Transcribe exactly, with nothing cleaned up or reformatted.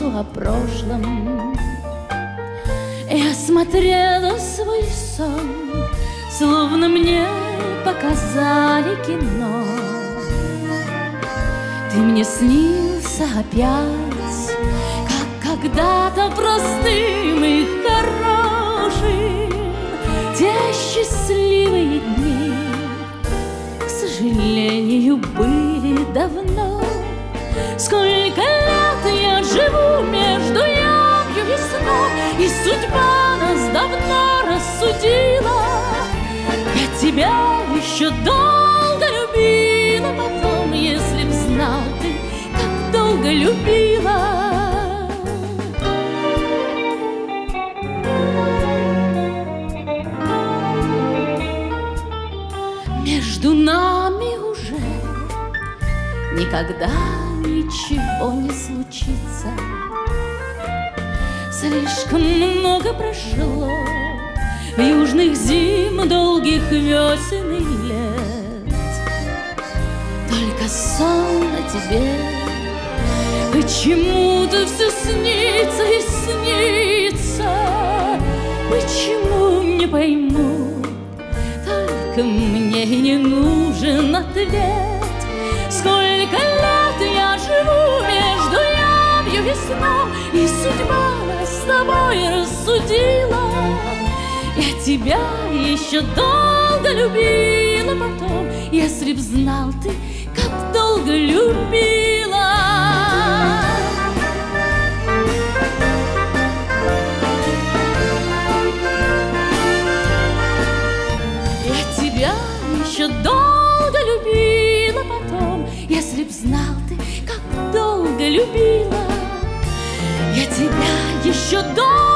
мечту о прошлом. Я смотрела свой сон, словно мне показали кино. Ты мне снился опять, как когда-то простым и хорошим. Те счастливые дни, к сожалению, были давно. Сколько лет я живу между явью и сном, и судьба нас давно рассудила. Я тебя еще долго любила потом, если б знал ты, как долго любила. Между нами уже никогда ничего не случится. Слишком много прошло южных зим, долгих весен и лет. Только сон о тебе почему-то все снится и снится. Почему, не пойму, только мне и не нужен ответ. Сколько лет я живу между явью и сном, и судьба нас с тобой рассудила. Я тебя еще долго любила потом, если б знал ты, как долго любила. Я тебя еще долго любила потом, если б знал ты, как долго любила. Я тебя еще долго